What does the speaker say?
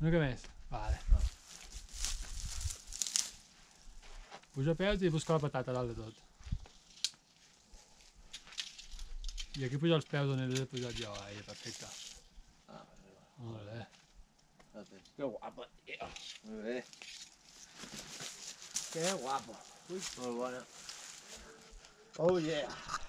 Una mica més. Vale. Puja peus i busca la patata dalt de tot. I aquí puja els peus on he posat jo. Ahí, perfecte. Molt bé. Que guapo, tío. Muy bien. Qué guapo. Uy, muy buena. Oh yeah.